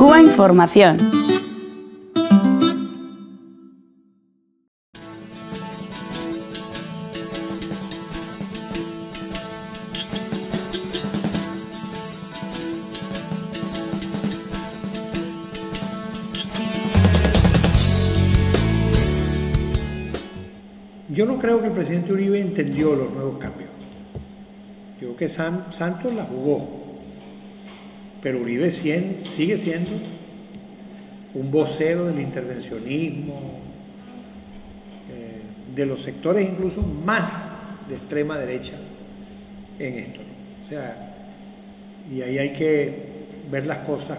Cuba Información. Yo no creo que el presidente Uribe entendió los nuevos cambios. Yo creo que Santos la jugó, pero Uribe sigue siendo un vocero del intervencionismo, de los sectores incluso más de extrema derecha en esto, ¿no? O sea, y ahí hay que ver las cosas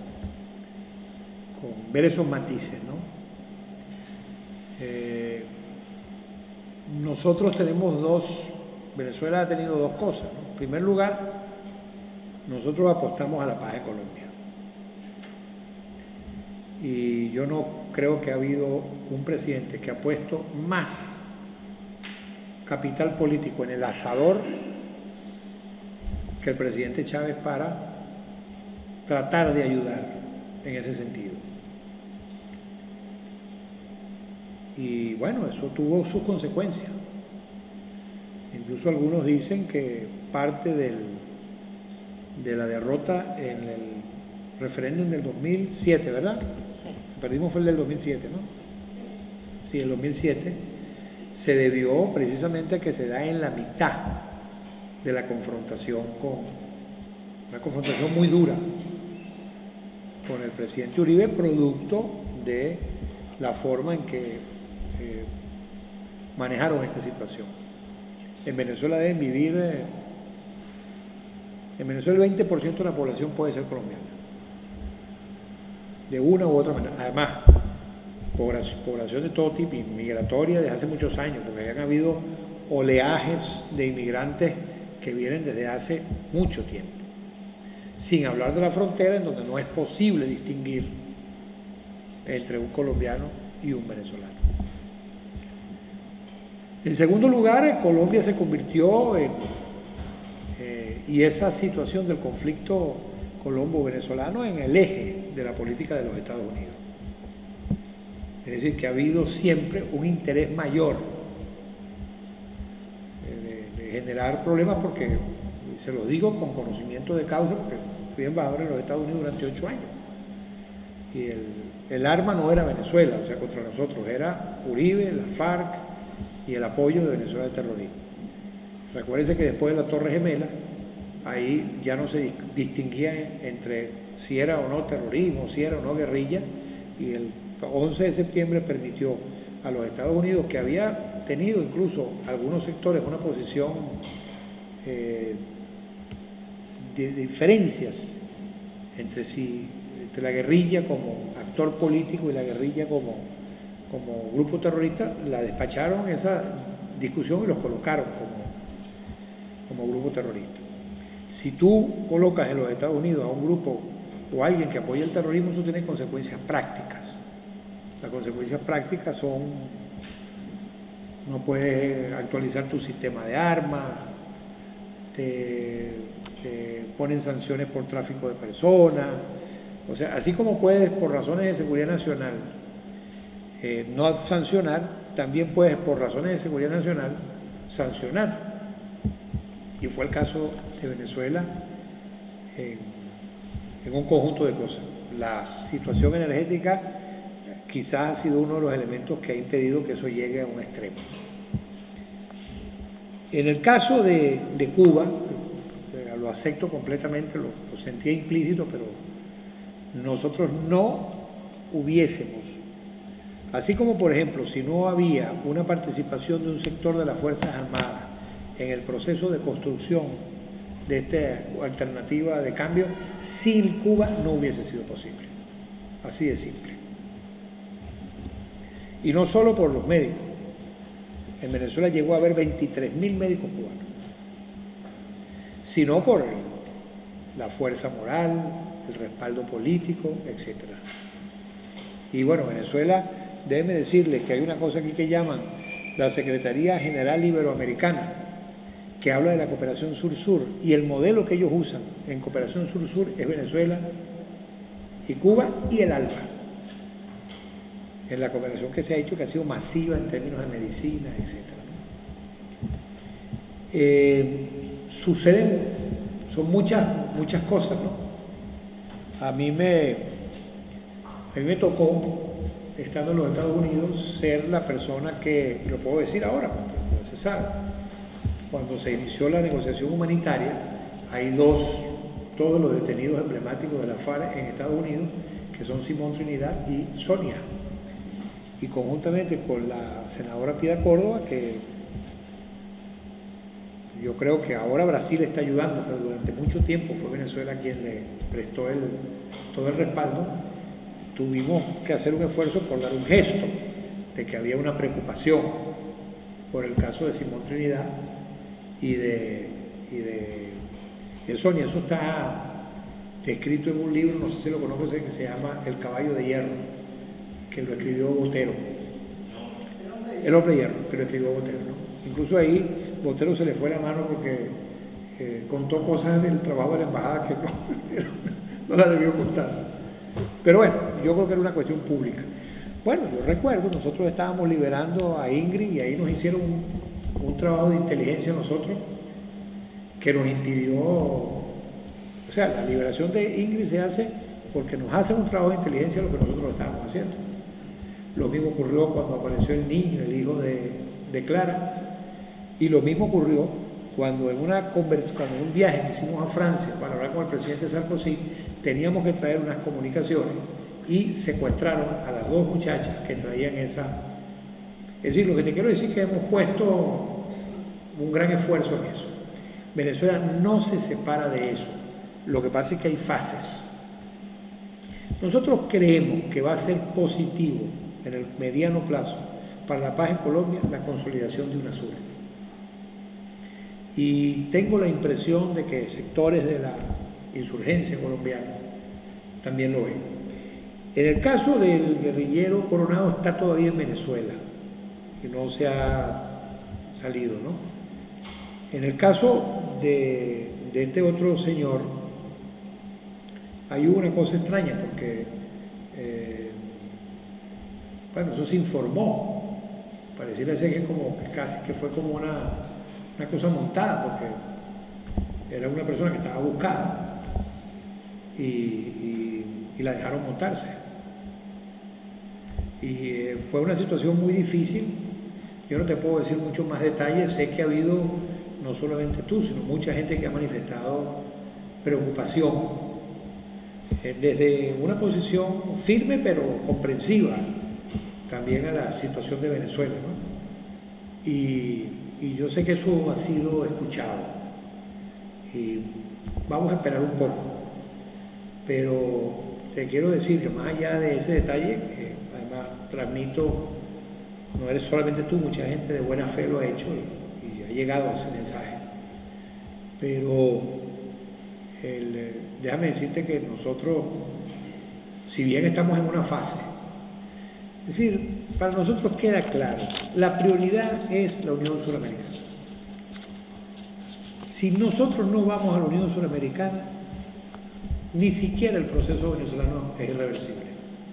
ver esos matices, ¿no? Nosotros tenemos Venezuela ha tenido dos cosas, ¿no? En primer lugar, nosotros apostamos a la paz en Colombia. Y yo no creo que ha habido un presidente que ha puesto más capital político en el asador que el presidente Chávez para tratar de ayudar en ese sentido. Y bueno, eso tuvo sus consecuencias. Incluso algunos dicen que parte de la derrota en el referéndum del 2007, ¿verdad? Sí. Perdimos fue el del 2007, ¿no? Sí, el 2007 se debió precisamente a que se da en la mitad de la confrontación una confrontación muy dura con el presidente Uribe, producto de la forma en que manejaron esta situación. En Venezuela deben vivir, en Venezuela el 20% de la población puede ser colombiana, de una u otra manera. Además, población de todo tipo, migratoria desde hace muchos años, porque han habido oleajes de inmigrantes que vienen desde hace mucho tiempo. Sin hablar de la frontera, en donde no es posible distinguir entre un colombiano y un venezolano. En segundo lugar, Colombia se convirtió y esa situación del conflicto colombo-venezolano en el eje de la política de los Estados Unidos. Es decir, que ha habido siempre un interés mayor de generar problemas, porque se los digo con conocimiento de causa, porque fui embajador en los Estados Unidos durante 8 años. Y el arma no era Venezuela, o sea, contra nosotros, era Uribe, la FARC y el apoyo de Venezuela al terrorismo. Recuérdense que después de la Torre Gemela, ahí ya no se distinguía entre si era o no terrorismo, si era o no guerrilla, y el 11 de septiembre permitió a los Estados Unidos, que había tenido incluso algunos sectores una posición de diferencias entre la guerrilla como actor político y la guerrilla como grupo terrorista, la despacharon esa discusión y los colocaron como grupo terrorista. Si tú colocas en los Estados Unidos a un grupo o a alguien que apoya el terrorismo, eso tiene consecuencias prácticas. Las consecuencias prácticas son: no puedes actualizar tu sistema de armas, te ponen sanciones por tráfico de personas. O sea, así como puedes por razones de seguridad nacional no sancionar, también puedes por razones de seguridad nacional sancionar. Y fue el caso de Venezuela en un conjunto de cosas. La situación energética quizás ha sido uno de los elementos que ha impedido que eso llegue a un extremo. En el caso de Cuba, lo acepto completamente, lo sentía implícito, pero nosotros no hubiésemos, así como por ejemplo si no había una participación de un sector de las Fuerzas Armadas en el proceso de construcción de esta alternativa de cambio, sin Cuba no hubiese sido posible. Así de simple. Y no solo por los médicos. En Venezuela llegó a haber 23.000 médicos cubanos, sino por la fuerza moral, el respaldo político, etc. Y bueno, Venezuela, déjeme decirles que hay una cosa aquí que llaman la Secretaría General Iberoamericana, que habla de la cooperación sur-sur, y el modelo que ellos usan en cooperación sur-sur es Venezuela y Cuba y el ALBA, en la cooperación que se ha hecho, que ha sido masiva en términos de medicina, etc. Son muchas cosas, ¿no? A mí me tocó, estando en los Estados Unidos, ser la persona que, lo puedo decir ahora, porque no se sabe, cuando se inició la negociación humanitaria, hay todos los detenidos emblemáticos de la FARC en Estados Unidos, que son Simón Trinidad y Sonia, y conjuntamente con la senadora Piedad Córdoba, que yo creo que ahora Brasil está ayudando, pero durante mucho tiempo fue Venezuela quien le prestó todo el respaldo. Tuvimos que hacer un esfuerzo por dar un gesto de que había una preocupación por el caso de Simón Trinidad y de Sonia. Eso está descrito en un libro, no sé si lo conoces, que se llama El caballo de hierro, que lo escribió Botero. El hombre de hierro, que lo escribió Botero, ¿no? Incluso ahí Botero se le fue la mano porque contó cosas del trabajo de la embajada que no la debió contar. Pero bueno, yo creo que era una cuestión pública. Bueno, yo recuerdo, nosotros estábamos liberando a Ingrid y ahí nos hicieron un trabajo de inteligencia nosotros que nos impidió, o sea, la liberación de Ingrid se hace porque nos hacen un trabajo de inteligencia lo que nosotros estábamos haciendo. Lo mismo ocurrió cuando apareció el niño, el hijo de Clara, y lo mismo ocurrió cuando en un viaje que hicimos a Francia para hablar con el presidente Sarkozy, teníamos que traer unas comunicaciones y secuestraron a las dos muchachas que traían esa. Es decir, lo que te quiero decir es que hemos puesto un gran esfuerzo en eso. Venezuela no se separa de eso. Lo que pasa es que hay fases. Nosotros creemos que va a ser positivo en el mediano plazo para la paz en Colombia la consolidación de UNASUR. Y tengo la impresión de que sectores de la insurgencia colombiana también lo ven. En el caso del guerrillero Coronado está todavía en Venezuela y no se ha salido, ¿no? En el caso de este otro señor, hay una cosa extraña porque, bueno, eso se informó, pareciera ser que casi que fue como una cosa montada, porque era una persona que estaba buscada y la dejaron montarse. Y fue una situación muy difícil. Yo no te puedo decir mucho más detalles. Sé que ha habido, no solamente tú, sino mucha gente que ha manifestado preocupación desde una posición firme pero comprensiva también a la situación de Venezuela, ¿no? Y yo sé que eso ha sido escuchado y vamos a esperar un poco, pero te quiero decir que más allá de ese detalle, que además transmito, no eres solamente tú, mucha gente de buena fe lo ha hecho y ha llegado ese mensaje, pero déjame decirte que nosotros, si bien estamos en una fase, es decir, para nosotros queda claro, la prioridad es la Unión Suramericana. Si nosotros no vamos a la Unión Suramericana, ni siquiera el proceso venezolano es irreversible.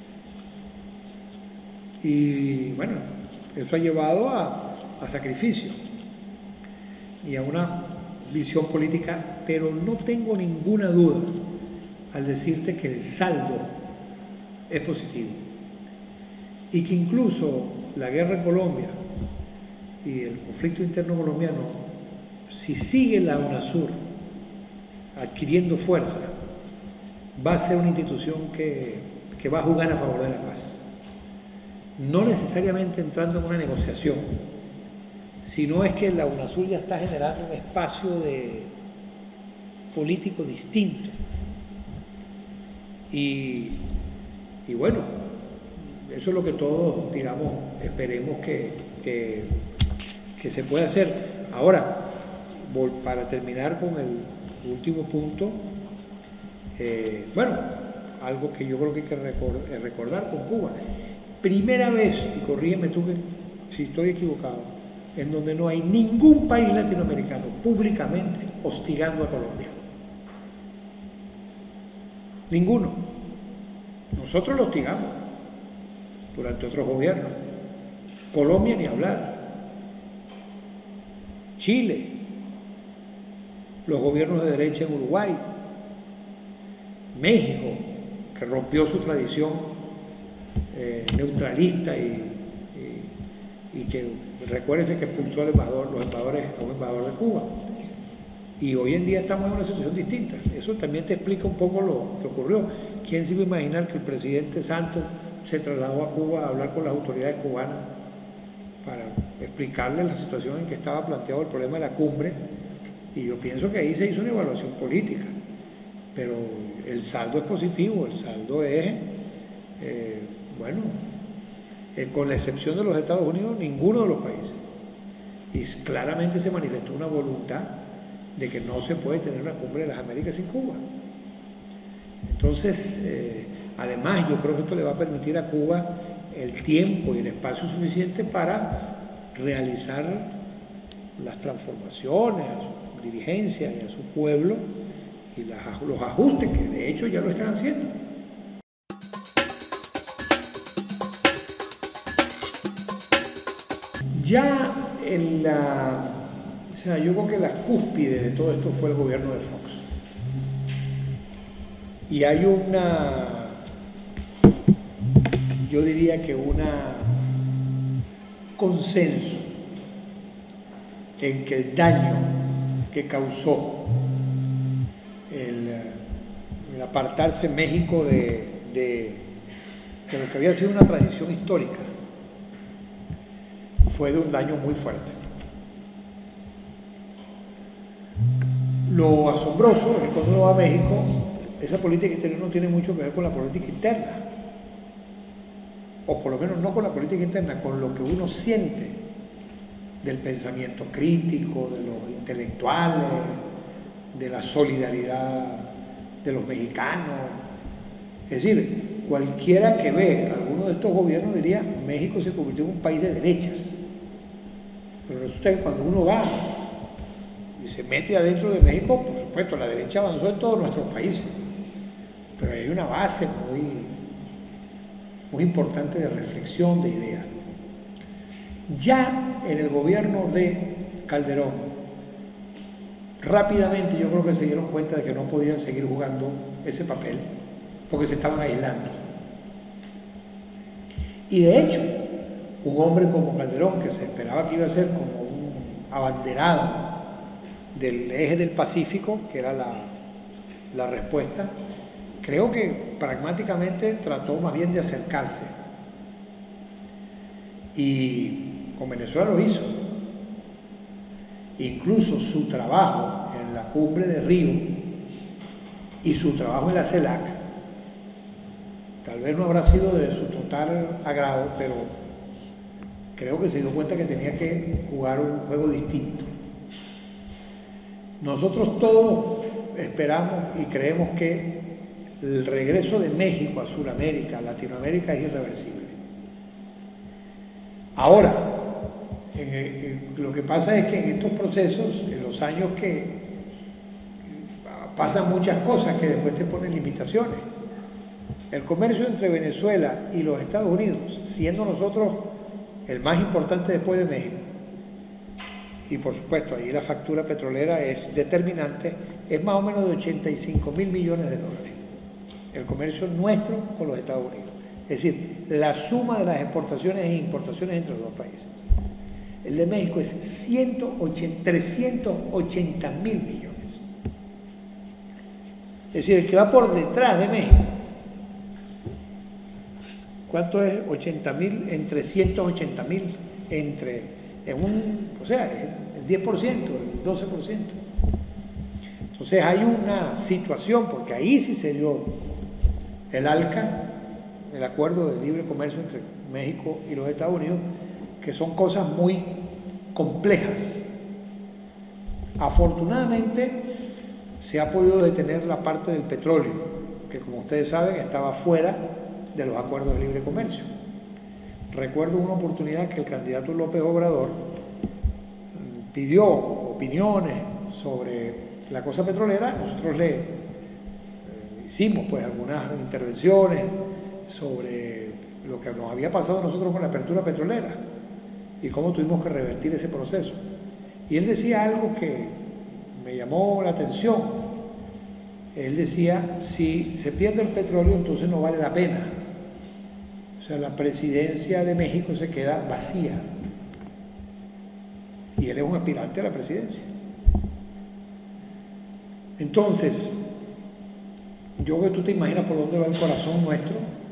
Y bueno, eso ha llevado a sacrificio y a una visión política, pero no tengo ninguna duda al decirte que el saldo es positivo. Y que incluso la guerra en Colombia y el conflicto interno colombiano, si sigue la UNASUR adquiriendo fuerza, va a ser una institución que va a jugar a favor de la paz. No necesariamente entrando en una negociación, sino es que la UNASUR ya está generando un espacio político distinto. Y bueno, eso es lo que todos, digamos, esperemos que se pueda hacer. Ahora, para terminar con el último punto, bueno, algo que yo creo que hay que recordar con Cuba. Primera vez, y corrígeme tú si estoy equivocado, en donde no hay ningún país latinoamericano públicamente hostigando a Colombia. Ninguno. Nosotros lo hostigamos durante otros gobiernos. Colombia ni hablar. Chile, los gobiernos de derecha en Uruguay, México, que rompió su tradición neutralista y que recuérdense que expulsó al embajador, a un embajador de Cuba. Y hoy en día estamos en una situación distinta. Eso también te explica un poco lo que ocurrió. ¿Quién se iba a imaginar que el presidente Santos se trasladó a Cuba a hablar con las autoridades cubanas para explicarles la situación en que estaba planteado el problema de la cumbre? Y yo pienso que ahí se hizo una evaluación política, pero el saldo es positivo, el saldo es, con la excepción de los Estados Unidos, ninguno de los países. Y claramente se manifestó una voluntad de que no se puede tener una cumbre de las Américas sin Cuba. Entonces, además, yo creo que esto le va a permitir a Cuba el tiempo y el espacio suficiente para realizar las transformaciones a su dirigencia y a su pueblo y los ajustes que de hecho ya lo están haciendo. Ya yo creo que la cúspide de todo esto fue el gobierno de Fox. Y hay yo diría que consenso en que el daño que causó el apartarse México de lo que había sido una tradición histórica fue de un daño muy fuerte. Lo asombroso es que cuando uno va a México, esa política exterior no tiene mucho que ver con la política interna, o por lo menos no con la política interna, con lo que uno siente del pensamiento crítico, de los intelectuales, de la solidaridad de los mexicanos. Es decir, cualquiera que ve alguno de estos gobiernos diría México se convirtió en un país de derechas. Pero resulta que cuando uno va y se mete adentro de México, por supuesto, la derecha avanzó en todos nuestros países, pero hay una base muy importante de reflexión, de ideas. Ya en el gobierno de Calderón, rápidamente yo creo que se dieron cuenta de que no podían seguir jugando ese papel, porque se estaban aislando. Y de hecho, un hombre como Calderón, que se esperaba que iba a ser como un abanderado del eje del Pacífico, que era la respuesta, creo que pragmáticamente trató más bien de acercarse. Y con Venezuela lo hizo. Incluso su trabajo en la cumbre de Río y su trabajo en la CELAC, tal vez no habrá sido de su total agrado, pero creo que se dio cuenta que tenía que jugar un juego distinto. Nosotros todos esperamos y creemos que el regreso de México a Sudamérica, a Latinoamérica, es irreversible. Ahora, lo que pasa es que en estos procesos, en los años que pasan muchas cosas que después te ponen limitaciones. El comercio entre Venezuela y los Estados Unidos, siendo nosotros el más importante después de México, y por supuesto ahí la factura petrolera es determinante, es más o menos de 85.000 millones de dólares. El comercio nuestro con los Estados Unidos. Es decir, la suma de las exportaciones e importaciones entre los dos países. El de México es 380.000 millones. Es decir, el que va por detrás de México. ¿Cuánto es 80.000 entre 180.000? O sea, el 10%, el 12%. Entonces hay una situación, porque ahí sí se dio el ALCA, el Acuerdo de Libre Comercio entre México y los Estados Unidos, que son cosas muy complejas. Afortunadamente se ha podido detener la parte del petróleo, que como ustedes saben estaba fuera de los acuerdos de libre comercio. Recuerdo una oportunidad que el candidato López Obrador pidió opiniones sobre la cosa petrolera. Nosotros le hicimos pues algunas intervenciones sobre lo que nos había pasado a nosotros con la apertura petrolera y cómo tuvimos que revertir ese proceso. Y él decía algo que me llamó la atención. Él decía, si se pierde el petróleo, entonces no vale la pena. O sea, la presidencia de México se queda vacía. Y él es un aspirante a la presidencia. Entonces, yo creo que tú te imaginas por dónde va el corazón nuestro,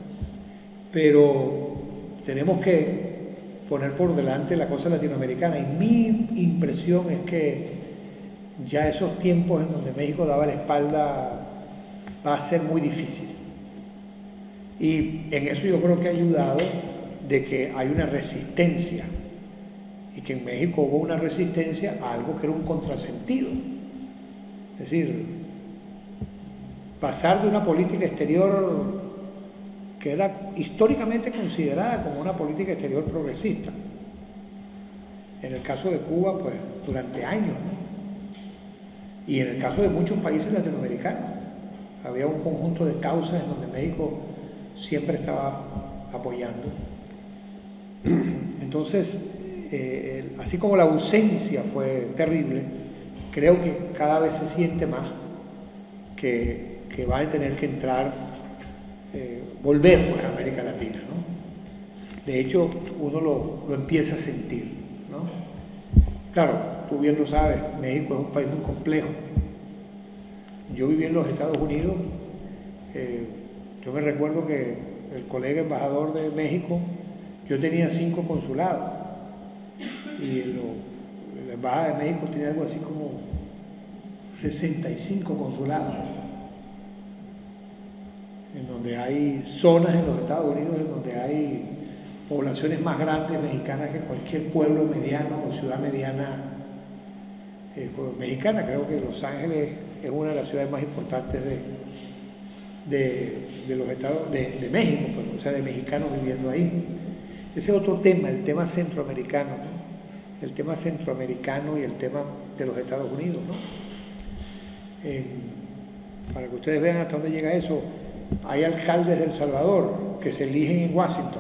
pero tenemos que poner por delante la cosa latinoamericana. Y mi impresión es que ya esos tiempos en donde México daba la espalda va a ser muy difícil. Y en eso yo creo que ha ayudado de que hay una resistencia, y que en México hubo una resistencia a algo que era un contrasentido. Es decir, pasar de una política exterior que era históricamente considerada como una política exterior progresista. En el caso de Cuba, pues durante años, ¿no? Y en el caso de muchos países latinoamericanos, había un conjunto de causas en donde México siempre estaba apoyando. Entonces, así como la ausencia fue terrible, creo que cada vez se siente más que va a tener que entrar, volver pues, a América Latina, ¿no? De hecho, uno lo empieza a sentir, ¿no? Claro, tú bien lo sabes, México es un país muy complejo. Yo viví en los Estados Unidos, yo me recuerdo que el colega embajador de México, yo tenía 5 consulados, y la embajada de México tiene algo así como 65 consulados, en donde hay zonas en los Estados Unidos en donde hay poblaciones más grandes mexicanas que cualquier pueblo mediano o ciudad mediana mexicana. Creo que Los Ángeles es una de las ciudades más importantes de los estados de México, pues, o sea, de mexicanos viviendo ahí. Ese es otro tema, el tema centroamericano, ¿no? El tema centroamericano y el tema de los Estados Unidos, ¿no? Para que ustedes vean hasta dónde llega eso, hay alcaldes de El Salvador que se eligen en Washington.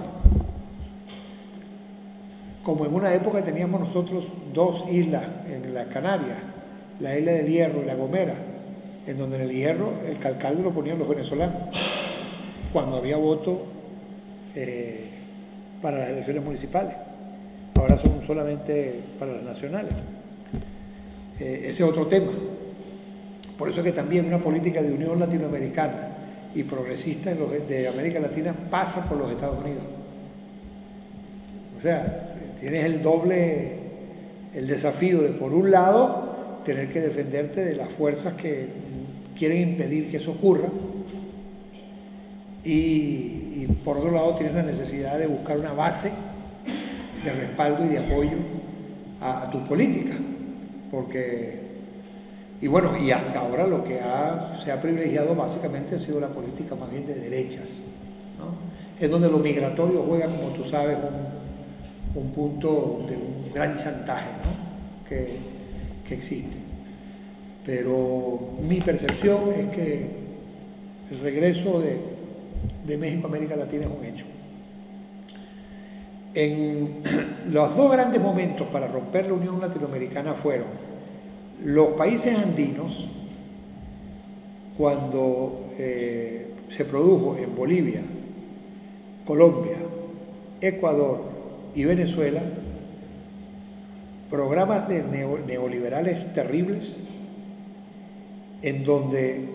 Como en una época teníamos nosotros 2 islas en las Canarias, la isla del Hierro y La Gomera, en donde en el Hierro el alcalde lo ponían los venezolanos, cuando había voto para las elecciones municipales. Ahora son solamente para las nacionales. Ese es otro tema. Por eso es que también una política de unión latinoamericana y progresista de América Latina pasa por los Estados Unidos. O sea, tienes el desafío de, por un lado, tener que defenderte de las fuerzas que quieren impedir que eso ocurra, y por otro lado tienes la necesidad de buscar una base de respaldo y de apoyo a tu política, porque, y bueno, y hasta ahora lo que se ha privilegiado básicamente ha sido la política más bien de derechas, ¿no? Es donde lo migratorio juega, como tú sabes, un punto de un gran chantaje, ¿no? que existe. Pero mi percepción es que el regreso de México a América Latina es un hecho. En los 2 grandes momentos para romper la Unión Latinoamericana fueron los países andinos, cuando se produjo en Bolivia, Colombia, Ecuador y Venezuela programas de neoliberales terribles, en donde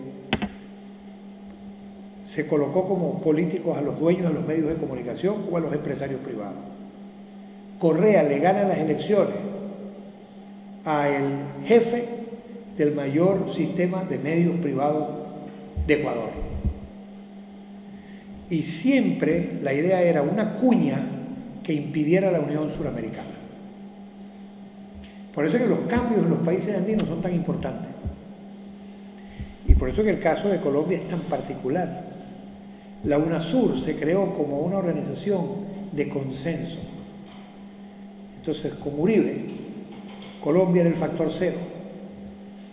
se colocó como políticos a los dueños de los medios de comunicación o a los empresarios privados. Correa le gana las elecciones al jefe del mayor sistema de medios privados de Ecuador. Y siempre la idea era una cuña que impidiera la Unión Suramericana. Por eso es que los cambios en los países andinos son tan importantes. Y por eso es que el caso de Colombia es tan particular. La UNASUR se creó como una organización de consenso. Entonces, con Uribe, Colombia era el factor 0.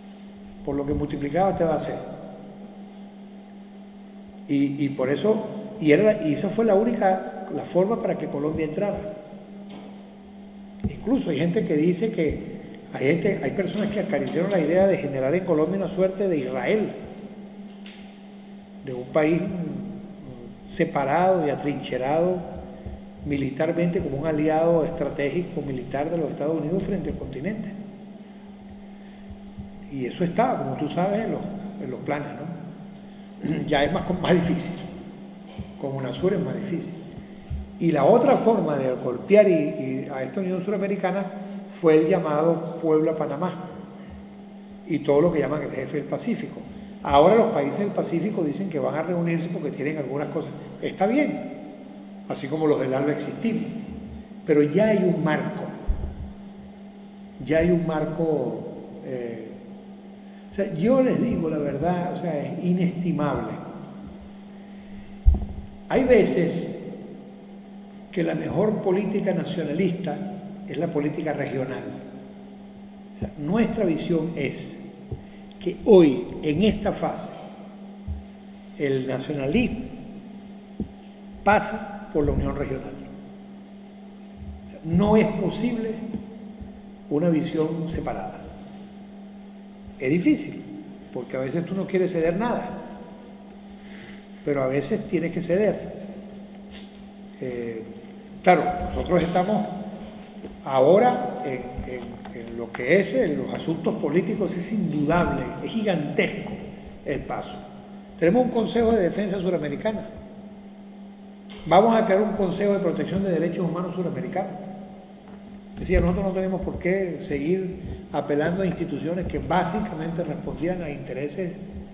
Por lo que multiplicaba te va a 0. Y por eso y esa fue la forma para que Colombia entrara. Incluso hay gente que dice que hay personas que acariciaron la idea de generar en Colombia una suerte de Israel, de un país separado y atrincherado militarmente como un aliado estratégico militar de los Estados Unidos frente al continente. Y eso estaba, como tú sabes, en los planes, ¿no? Ya es más difícil. Con UNASUR es más difícil. Y la otra forma de golpear a esta Unión Suramericana fue el llamado Puebla Panamá y todo lo que llaman el jefe del Pacífico. Ahora los países del Pacífico dicen que van a reunirse porque tienen algunas cosas. Está bien, así como los del ALBA existimos, pero ya hay un marco. Ya hay un marco. O sea, yo les digo la verdad, o sea, es inestimable. Hay veces que la mejor política nacionalista es la política regional. O sea, nuestra visión es que hoy, en esta fase, el nacionalismo pasa por la unión regional. O sea, no es posible una visión separada. Es difícil, porque a veces tú no quieres ceder nada, pero a veces tienes que ceder. Claro, nosotros estamos ahora en lo que es en los asuntos políticos, es indudable, es gigantesco el paso. Tenemos un Consejo de Defensa Suramericana. Vamos a crear un Consejo de Protección de Derechos Humanos Suramericano. Es decir, nosotros no tenemos por qué seguir apelando a instituciones que básicamente respondían a intereses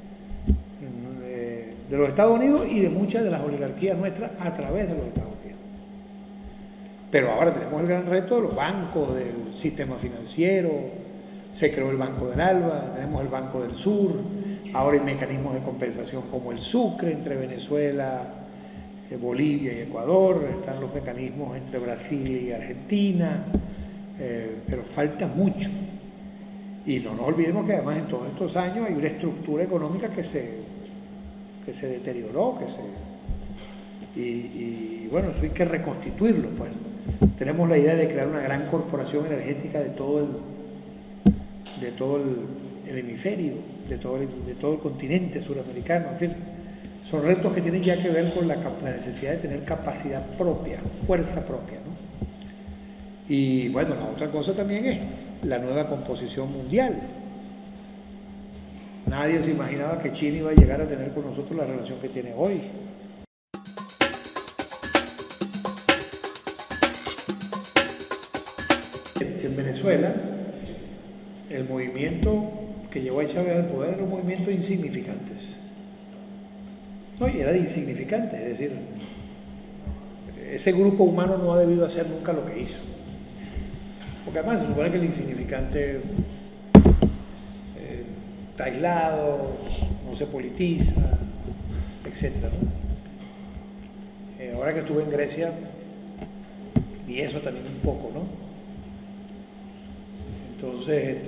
de los Estados Unidos y de muchas de las oligarquías nuestras a través de los Estados Unidos. Pero ahora tenemos el gran reto de los bancos, del sistema financiero, se creó el Banco del ALBA, tenemos el Banco del Sur, ahora hay mecanismos de compensación como el Sucre entre Venezuela, Bolivia y Ecuador, están los mecanismos entre Brasil y Argentina, pero falta mucho. Y no nos olvidemos que además en todos estos años hay una estructura económica que se deterioró, y bueno, eso hay que reconstituirlo, pues. Tenemos la idea de crear una gran corporación energética de todo el hemisferio, de todo el continente suramericano. En fin, son retos que tienen ya que ver con la necesidad de tener capacidad propia, fuerza propia, ¿no? Y bueno, la otra cosa también es la nueva composición mundial. Nadie se imaginaba que China iba a llegar a tener con nosotros la relación que tiene hoy. En Venezuela, el movimiento que llevó a Chávez al poder era un movimiento de insignificantes. No, y era de insignificante, es decir, ese grupo humano no ha debido hacer nunca lo que hizo. Porque además se supone que el insignificante está aislado, no se politiza, etc., ¿no? Ahora que estuve en Grecia, vi eso también un poco, ¿no? Entonces,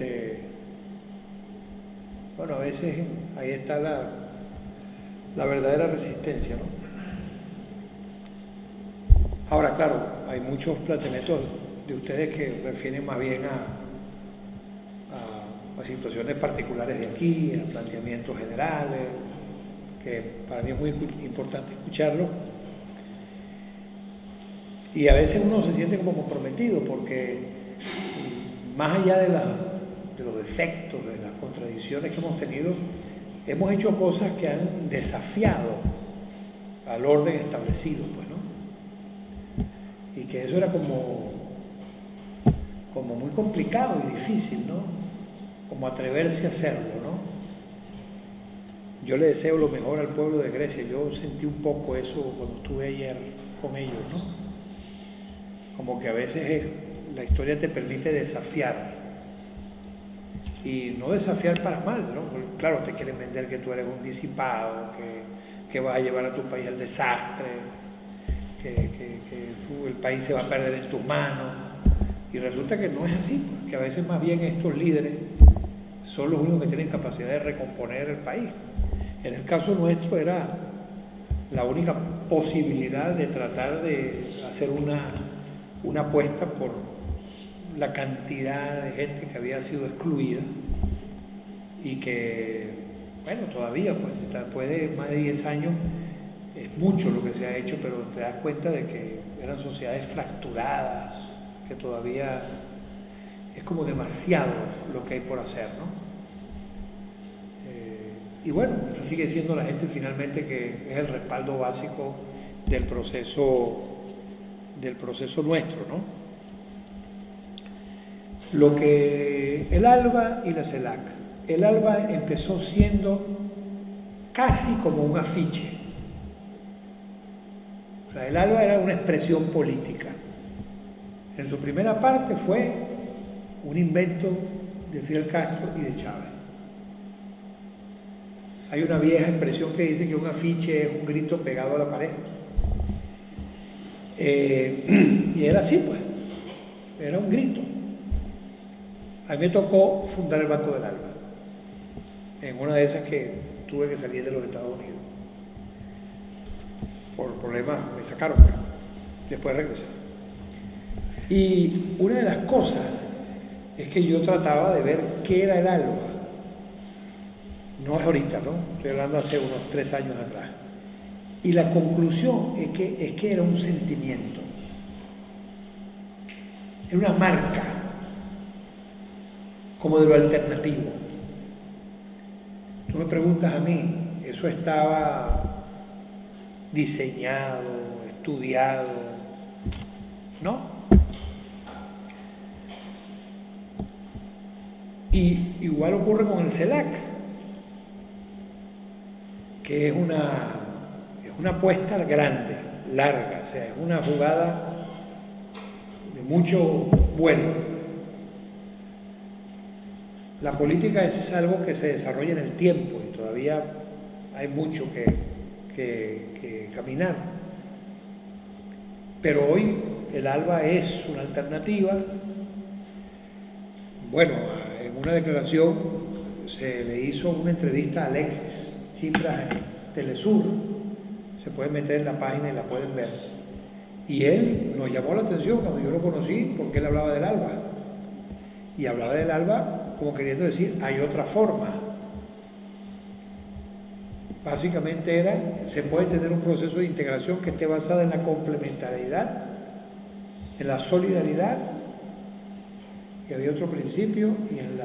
bueno, a veces ahí está la verdadera resistencia, ¿no? Ahora, claro, hay muchos planteamientos de ustedes que refieren más bien a situaciones particulares de aquí, a planteamientos generales, que para mí es muy importante escucharlo. Y a veces uno se siente como comprometido porque más allá de los defectos, de las contradicciones que hemos tenido, hemos hecho cosas que han desafiado al orden establecido, pues, ¿no? Y que eso era como muy complicado y difícil, ¿no? Como atreverse a hacerlo, ¿no? Yo le deseo lo mejor al pueblo de Grecia. Yo sentí un poco eso cuando estuve ayer con ellos, ¿no? Como que a veces la historia te permite desafiar. Y no desafiar para mal, ¿no? Porque, claro, te quieren vender que tú eres un disipado, que vas a llevar a tu país al desastre, que el país se va a perder en tus manos. Y resulta que no es así, que a veces más bien estos líderes son los únicos que tienen capacidad de recomponer el país. En el caso nuestro era la única posibilidad de tratar de hacer una apuesta por la cantidad de gente que había sido excluida y que, bueno, todavía, pues, después de más de 10 años, es mucho lo que se ha hecho, pero te das cuenta de que eran sociedades fracturadas, que todavía es como demasiado lo que hay por hacer, ¿no? Y bueno, esa sigue siendo la gente finalmente que es el respaldo básico del proceso nuestro, ¿no? Lo que el ALBA y la CELAC. El ALBA empezó siendo casi como un afiche. O sea, el ALBA era una expresión política. En su primera parte fue un invento de Fidel Castro y de Chávez. Hay una vieja expresión que dice que un afiche es un grito pegado a la pared. Y era así, pues. Era un grito. A mí me tocó fundar el Banco del Alba. En una de esas que tuve que salir de los Estados Unidos. Por problemas me sacaron, pero después regresé. Y una de las cosas es que yo trataba de ver qué era el ALBA. No es ahorita, ¿no? Estoy hablando hace unos 3 años atrás. Y la conclusión es que era un sentimiento. Era una marca, como de lo alternativo. Tú me preguntas a mí, ¿eso estaba diseñado, estudiado? ¿No? Y igual ocurre con el CELAC, que es una apuesta grande, larga, o sea, es una jugada de mucho vuelo. La política es algo que se desarrolla en el tiempo y todavía hay mucho que caminar. Pero hoy el ALBA es una alternativa. Bueno, en una declaración se le hizo una entrevista a Alexis Tsipras en Telesur, se puede meter en la página y la pueden ver. Y él nos llamó la atención cuando yo lo conocí porque él hablaba del ALBA. Y hablaba del ALBA como queriendo decir, hay otra forma. Básicamente se puede tener un proceso de integración que esté basado en la complementariedad, en la solidaridad, y había otro principio, y en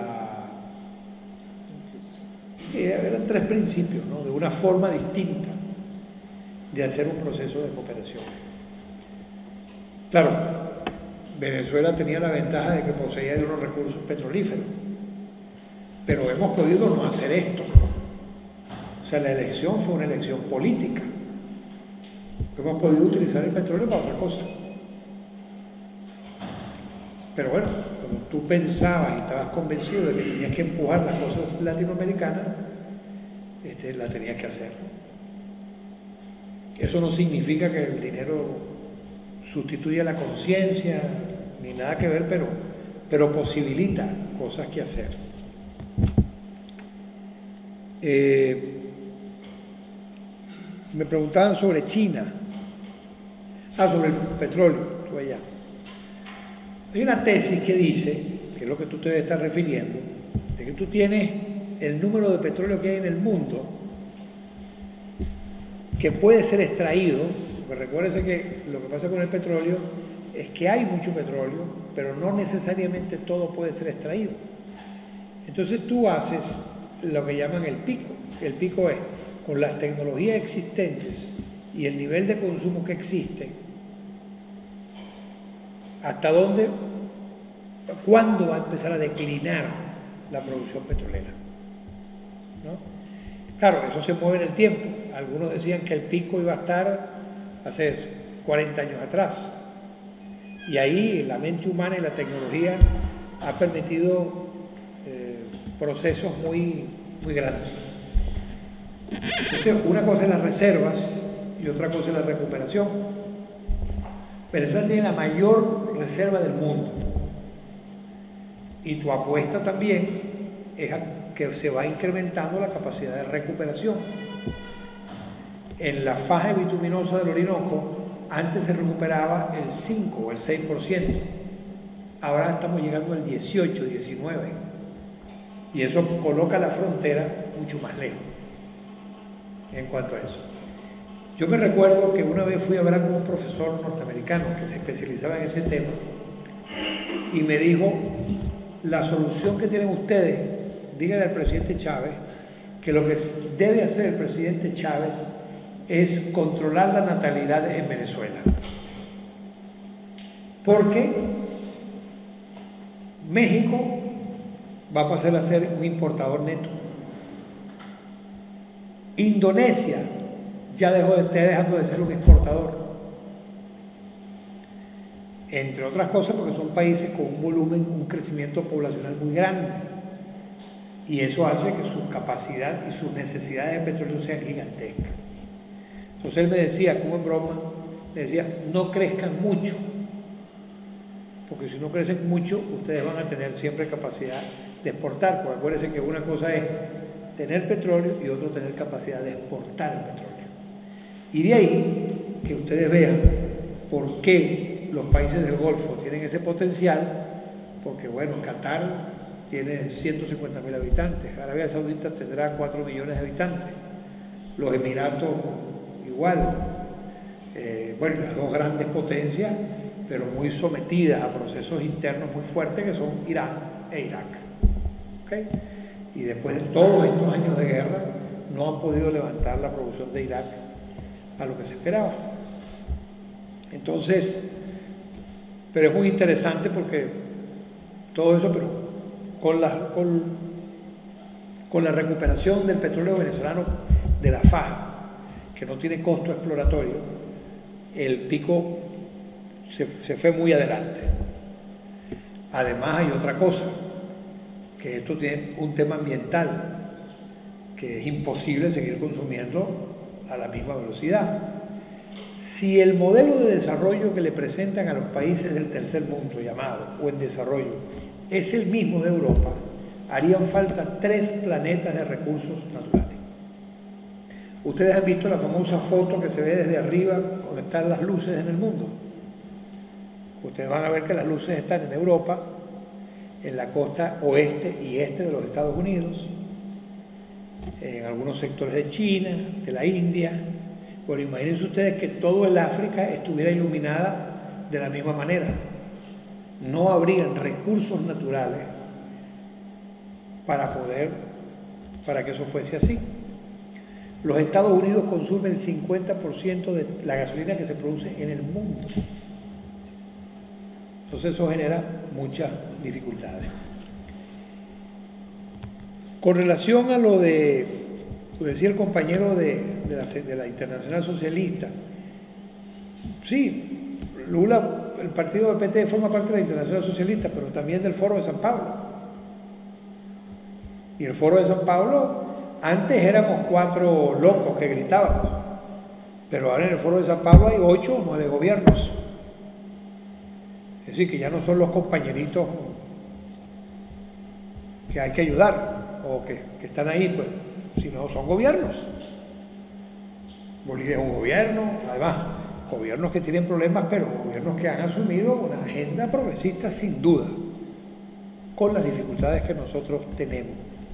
eran 3 principios, ¿no? De una forma distinta de hacer un proceso de cooperación. Claro, Venezuela tenía la ventaja de que poseía de unos recursos petrolíferos, pero hemos podido no hacer esto. O sea, la elección fue una elección política. Hemos podido utilizar el petróleo para otra cosa. Pero bueno, cuando tú pensabas y estabas convencido de que tenías que empujar las cosas latinoamericanas, las tenías que hacer. Eso no significa que el dinero sustituya la conciencia, ni nada que ver, pero posibilita cosas que hacer. Me preguntaban sobre China. Sobre el petróleo, tú allá. Hay una tesis que dice, que es lo que tú te debes estar refiriendo, de que tú tienes el número de petróleo que hay en el mundo que puede ser extraído, porque recuérdese que lo que pasa con el petróleo es que hay mucho petróleo, pero no necesariamente todo puede ser extraído. Entonces tú haces lo que llaman el pico. El pico es, con las tecnologías existentes y el nivel de consumo que existe, hasta dónde, cuándo va a empezar a declinar la producción petrolera, ¿no? Claro, eso se mueve en el tiempo. Algunos decían que el pico iba a estar hace 40 años atrás. Y ahí la mente humana y la tecnología ha permitido procesos muy, muy grandes. Entonces, una cosa es las reservas y otra cosa es la recuperación. Venezuela tiene la mayor reserva del mundo. Y tu apuesta también es a que se va incrementando la capacidad de recuperación. en la faja bituminosa del Orinoco antes se recuperaba el 5 o el 6%, ahora estamos llegando al 18, 19%, y eso coloca la frontera mucho más lejos en cuanto a eso. Yo me recuerdo que una vez fui a hablar con un profesor norteamericano que se especializaba en ese tema y me dijo: la solución que tienen ustedes, díganle al presidente Chávez que lo que debe hacer el presidente Chávez es controlar la natalidad en Venezuela, porque México va a pasar a ser un importador neto. Indonesia ya está dejando de ser un exportador, entre otras cosas porque son países con un volumen, un crecimiento poblacional muy grande, y eso hace que su capacidad y sus necesidades de petróleo sean gigantescas. Entonces él me decía, como en broma, me decía: no crezcan mucho, porque si no crecen mucho, ustedes van a tener siempre capacidad de exportar, porque acuérdense que una cosa es tener petróleo y otra tener capacidad de exportar el petróleo. Y de ahí que ustedes vean por qué los países del Golfo tienen ese potencial, porque bueno, Qatar tiene 150.000 habitantes, Arabia Saudita tendrá 4 millones de habitantes, los Emiratos igual, bueno, las dos grandes potencias, pero muy sometidas a procesos internos muy fuertes que son Irán e Irak. ¿Okay? Y después de todos estos años de guerra no han podido levantar la producción de Irak a lo que se esperaba. Entonces, pero es muy interesante porque todo eso, pero con la recuperación del petróleo venezolano de la faja, que no tiene costo exploratorio, el pico se fue muy adelante. Además hay otra cosa, que esto tiene un tema ambiental, que es imposible seguir consumiendo a la misma velocidad. Si el modelo de desarrollo que le presentan a los países del tercer mundo, llamado, o en desarrollo, es el mismo de Europa, harían falta 3 planetas de recursos naturales. Ustedes han visto la famosa foto que se ve desde arriba, donde están las luces en el mundo. Ustedes van a ver que las luces están en Europa, en la costa oeste y este de los Estados Unidos, en algunos sectores de China, de la India. Bueno, imagínense ustedes que todo el África estuviera iluminada de la misma manera. No habrían recursos naturales para que eso fuese así. Los Estados Unidos consumen el 50% de la gasolina que se produce en el mundo. Entonces eso genera muchas dificultades. Con relación a lo decía el compañero de la Internacional Socialista, sí, Lula, el partido del PT forma parte de la Internacional Socialista, pero también del Foro de San Pablo. Y el Foro de San Pablo, antes éramos 4 locos que gritábamos, pero ahora en el Foro de San Pablo hay 8 o 9 gobiernos. Es decir, que ya no son los compañeritos que hay que ayudar o que están ahí, pues, sino son gobiernos. Bolivia es un gobierno, además, gobiernos que tienen problemas, pero gobiernos que han asumido una agenda progresista sin duda, con las dificultades que nosotros tenemos.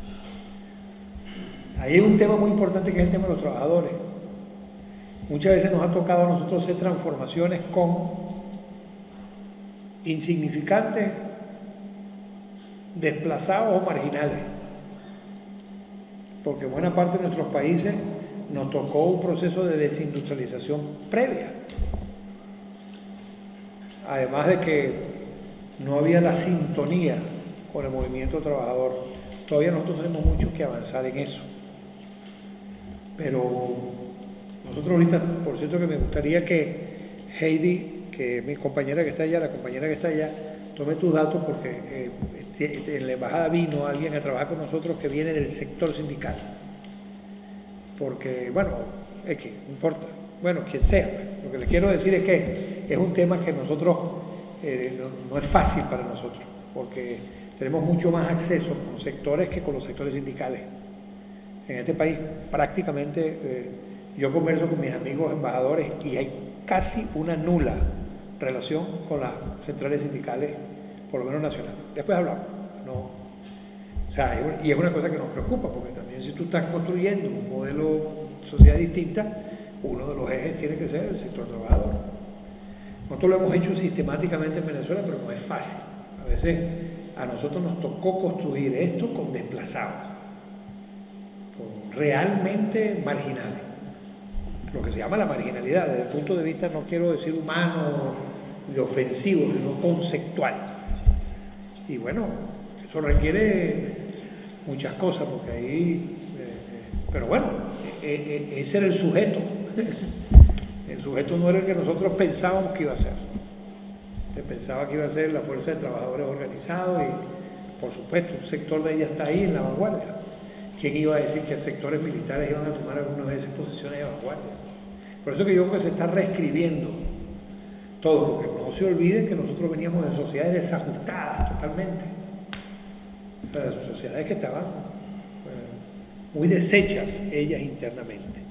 Ahí hay un tema muy importante que es el tema de los trabajadores. Muchas veces nos ha tocado a nosotros hacer transformaciones con insignificantes, desplazados o marginales, porque en buena parte de nuestros países nos tocó un proceso de desindustrialización previa, además de que no había la sintonía con el movimiento trabajador. Todavía nosotros tenemos mucho que avanzar en eso, pero nosotros ahorita, por cierto, que me gustaría que Heidi, que mi compañera que está allá, la compañera que está allá, tome tus datos, porque en la embajada vino alguien a trabajar con nosotros que viene del sector sindical, porque, bueno, es que no importa, bueno, quien sea, lo que les quiero decir es que es un tema que nosotros no es fácil para nosotros, porque tenemos mucho más acceso con los sectores que con los sectores sindicales. En este país prácticamente Yo converso con mis amigos embajadores y hay casi una nula relación con las centrales sindicales, por lo menos nacionales. Después hablamos. No, o sea, y es una cosa que nos preocupa, porque también si tú estás construyendo un modelo de sociedad distinta, uno de los ejes tiene que ser el sector trabajador. Nosotros lo hemos hecho sistemáticamente en Venezuela, pero no es fácil. A veces a nosotros nos tocó construir esto con desplazados, con realmente marginales. Lo que se llama la marginalidad, desde el punto de vista, no quiero decir humano, de ofensivo, sino conceptual. Y bueno, eso requiere muchas cosas, porque ahí, pero bueno, ese era el sujeto. El sujeto no era el que nosotros pensábamos que iba a ser. Se pensaba que iba a ser la fuerza de trabajadores organizados y, por supuesto, un sector de ella está ahí en la vanguardia. ¿Quién iba a decir que sectores militares iban a tomar algunas veces posiciones de vanguardia? Por eso que yo creo que se está reescribiendo todo, porque no se olviden que nosotros veníamos de sociedades desajustadas totalmente. O sea, de sociedades que estaban muy deshechas ellas internamente.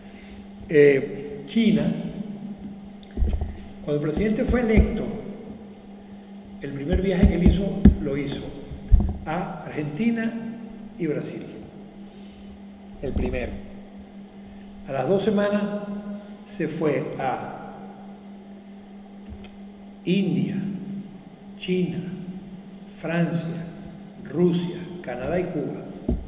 China, cuando el presidente fue electo, el primer viaje que él hizo, lo hizo a Argentina y Brasil. El primero. A las 2 semanas se fue a India, China, Francia, Rusia, Canadá y Cuba.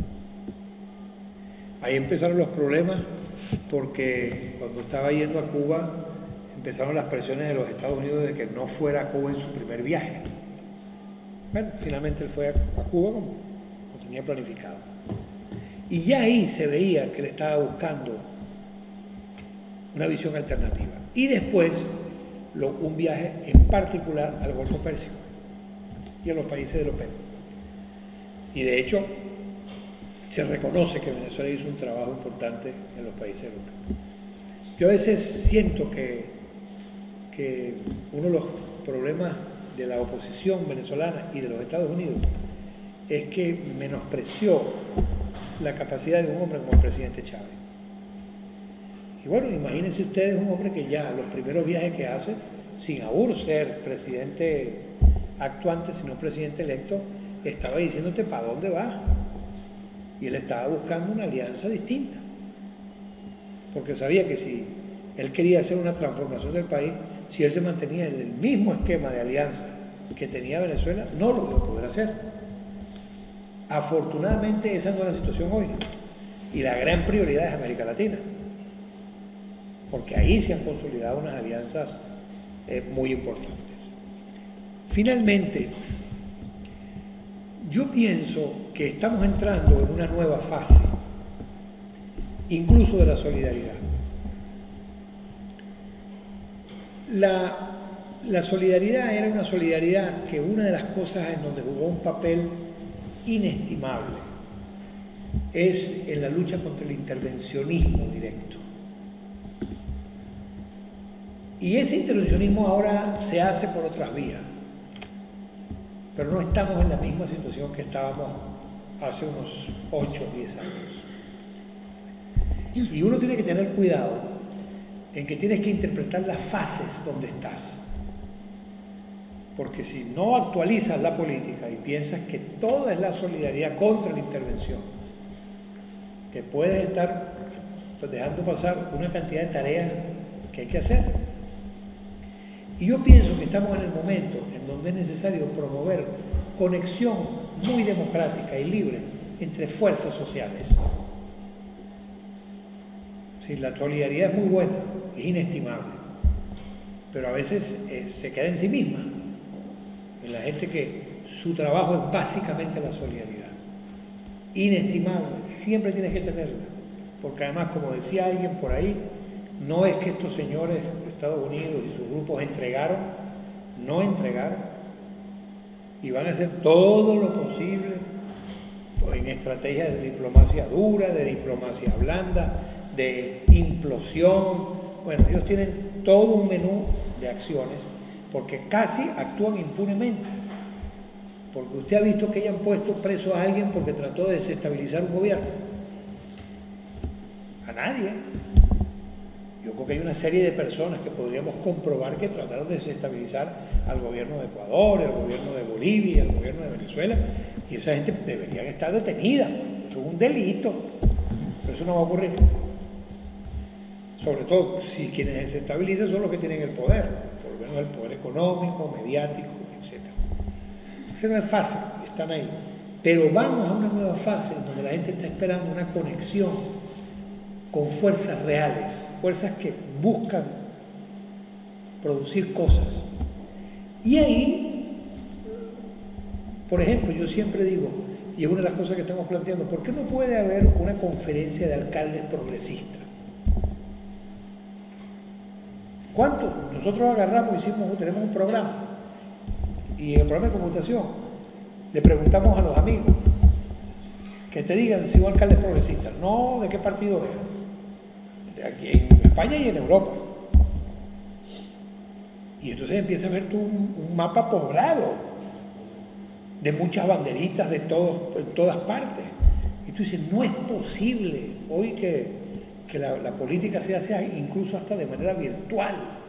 Ahí empezaron los problemas, porque cuando estaba yendo a Cuba empezaron las presiones de los Estados Unidos de que no fuera a Cuba en su primer viaje. Bueno, finalmente él fue a Cuba como lo tenía planificado. Y ya ahí se veía que él estaba buscando una visión alternativa. Y después un viaje en particular al Golfo Pérsico y a los países de la OPEP. Y de hecho se reconoce que Venezuela hizo un trabajo importante en los países de la OPEP. Yo a veces siento que uno de los problemas de la oposición venezolana y de los Estados Unidos es que menospreció la capacidad de un hombre como el presidente Chávez. Y bueno, imagínense ustedes un hombre que ya los primeros viajes que hace, sin aún ser presidente actuante, sino presidente electo, estaba diciéndote para dónde vas. Y él estaba buscando una alianza distinta, porque sabía que si él quería hacer una transformación del país, si él se mantenía en el mismo esquema de alianza que tenía Venezuela, no lo iba a poder hacer. Afortunadamente esa no es la situación hoy, y la gran prioridad es América Latina, porque ahí se han consolidado unas alianzas muy importantes. Finalmente, yo pienso que estamos entrando en una nueva fase, incluso de la solidaridad. La solidaridad era una solidaridad que una de las cosas en donde jugó un papel inestimable es en la lucha contra el intervencionismo directo. Y ese intervencionismo ahora se hace por otras vías, pero no estamos en la misma situación que estábamos hace unos 8 o 10 años. Y uno tiene que tener cuidado en que tienes que interpretar las fases donde estás. Porque si no actualizas la política y piensas que todo es la solidaridad contra la intervención, te puedes estar dejando pasar una cantidad de tareas que hay que hacer. Y yo pienso que estamos en el momento en donde es necesario promover conexión muy democrática y libre entre fuerzas sociales. Sí, la solidaridad es muy buena, es inestimable, pero a veces se queda en sí misma, en la gente que su trabajo es básicamente la solidaridad. Inestimable, siempre tienes que tenerla, porque además, como decía alguien por ahí, no es que estos señores de Estados Unidos y sus grupos no entregaron, y van a hacer todo lo posible en estrategias de diplomacia dura, de diplomacia blanda, de implosión. Bueno, ellos tienen todo un menú de acciones, porque casi actúan impunemente. Porque usted ha visto que hayan puesto preso a alguien porque trató de desestabilizar un gobierno. A nadie. yo creo que hay una serie de personas que podríamos comprobar que trataron de desestabilizar al gobierno de Ecuador, al gobierno de Bolivia, al gobierno de Venezuela, y esa gente debería estar detenida. Eso es un delito, pero eso no va a ocurrir. Sobre todo si quienes desestabilizan son los que tienen el poder, por lo menos el poder económico, mediático, etc. Eso no es fácil, están ahí. Pero vamos a una nueva fase en donde la gente está esperando una conexión con fuerzas reales, fuerzas que buscan producir cosas. Y ahí, por ejemplo, yo siempre digo, y es una de las cosas que estamos planteando, ¿por qué no puede haber una conferencia de alcaldes progresistas? ¿Cuánto? Nosotros agarramos, tenemos un programa, y en el programa de computación le preguntamos a los amigos que te digan si son alcaldes progresistas, no de qué partido es, aquí en España y en Europa. Y entonces empieza a ver tú un mapa poblado de muchas banderitas en todas partes. Y tú dices, no es posible hoy que la política se hace incluso hasta de manera virtual.